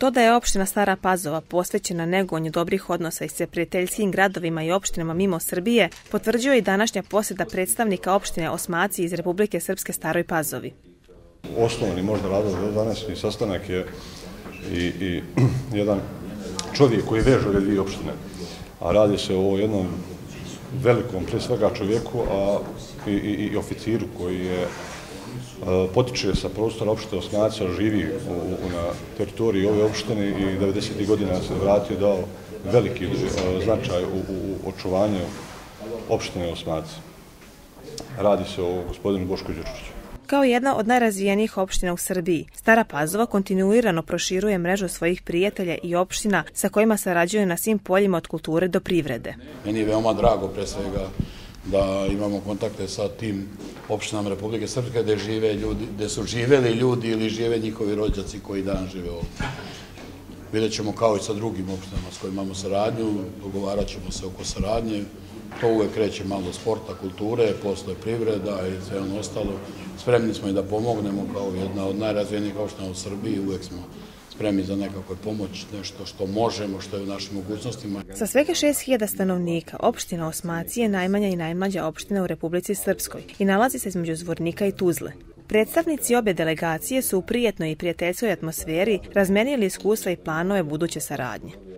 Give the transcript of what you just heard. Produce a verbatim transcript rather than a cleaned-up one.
To da je opština Stara Pazova posvećena negovanju dobrih odnosa i sa prijateljskim gradovima i opštinama mimo Srbije potvrđuje i današnja posjeta predstavnika opštine Osmaci iz Republike Srpske Staroj Pazovi. Osnovni možda razlog za današnji sastanak je i, i jedan čovjek koji veže ove dvije opštine, a radi se o jednom velikom, prije svega čovjeku, a i, i, i oficiru koji je potiče sa prostora opštine Osmaca, živi u, u, na teritoriji ove opštine i devedesetih godina se vratio, dao veliki značaj u, u očuvanju opštine Osmaca. Radi se o gospodinu Bošku Đurčiću. Kao jedna od najrazvijenijih opština u Srbiji, Stara Pazova kontinuirano proširuje mrežu svojih prijatelja i opština sa kojima sarađuje na svim poljima od kulture do privrede. Meni je veoma drago pre svega da imamo kontakte sa tim opštinama Republike Srpske gde žive ljudi, gde su živeli ljudi ili žive njihovi rođaci koji dan žive ovdje. Vidjet ćemo kao i sa drugim opštinama s kojima imamo saradnju, dogovarat ćemo se oko saradnje. To uvek kreće malo sporta, kulture, posle privreda i sve ono ostalo. Spremni smo i da pomognemo kao jedna od najrazvijenijih opština u Srbiji, uvek smo spremni za nekakvu pomoć, nešto što možemo, što je u našim mogućnostima. Sa svega šest hiljada stanovnika, opština Osmaci je najmanja i najmlađa opština u Republici Srpskoj i nalazi se između Zvornika i Tuzle. Predstavnici obje delegacije su u prijetnoj i prijateljskoj atmosferi razmenili iskustva i planove buduće saradnje.